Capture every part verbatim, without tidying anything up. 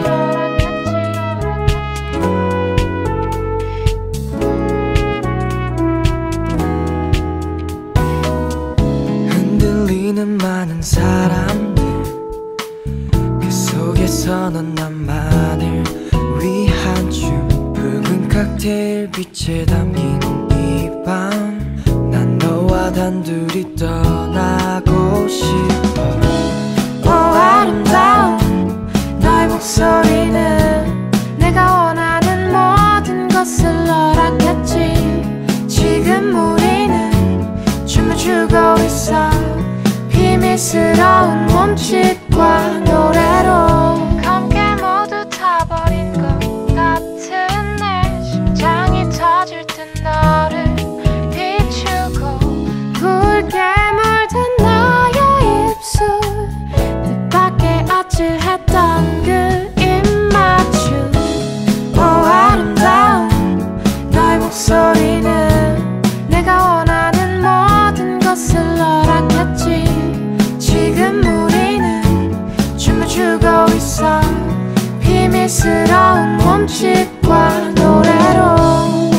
흔들리는 많은 사람들, 그 속에서 넌 나만을 위한 춤. 붉은 칵테일 빛에 담긴 이 밤, 난 너와 단둘이 떠나고 싶어. 오 아름다운 너의 목소리는 내가 원하는 모든 것을 허락했지. 지금 우리는 춤을 추고 있어. 비밀스러운 몸짓과 노래로 함께 모두 타버린 것 같은 내 심장이 터질 듯 너를 비추고 붉게 물든 너의 입술, 뜻밖의 아찔했던 그 입맞춤. 오 아름다운 너의 목소리는 내가 원하는 모든 것을 허락했지. 지금 우리는 춤을 추고 있어. 비밀스러운 몸짓과 노래로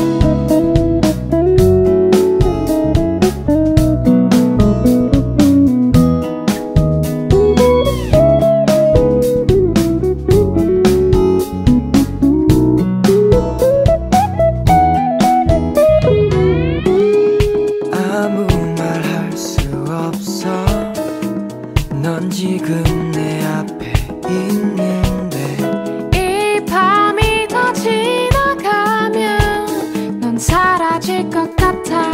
아무 말 할 수 없어. 넌 지금 내 앞에 있는데 이 밤이 더 지나가면 넌 사라질 것 같아.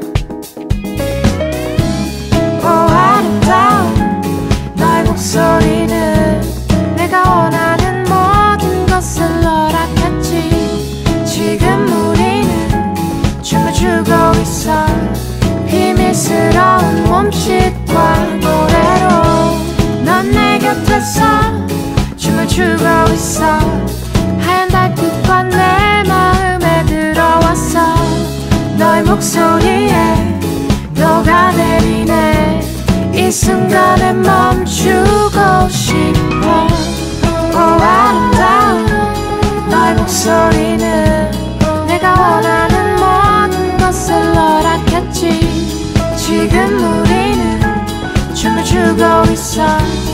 오 아름다운 너의 목소리는 내가 원하는 모든 것을 허락했지. 지금 우리는 춤을 추고 있어. 비밀스러운 몸짓과 노래로 넌 내 곁에서 춤을 추고 있어. 하얀 달빛과 내 마음에 들어왔어. 너의 목소리에 녹아내리네. 이 순간에 멈추고 싶어. 오 아름다운 너의 목소리는 내가 원하는 모든 것을 허락했지. 지금 우리는 춤을 추고 있어.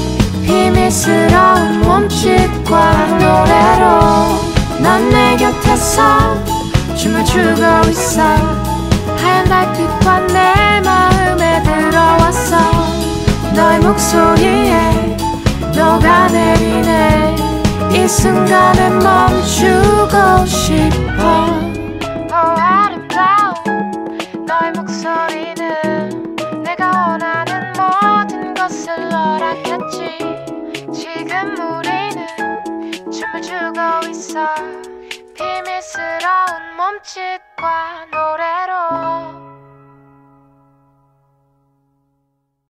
비밀스러운 몸짓과 노래로 넌 내 곁에서 춤을 추고 있어. 하얀 달빛과 내 마음에 들어왔어. 너의 목소리에 녹아내리네. 이 순간에 멈추고 싶어. 오 아름다운 너의 목소리는 내가 원하는 모든 것을 허락했지. 지금 우리는 춤을 추고 있어. 비밀스러운 몸짓과 노래로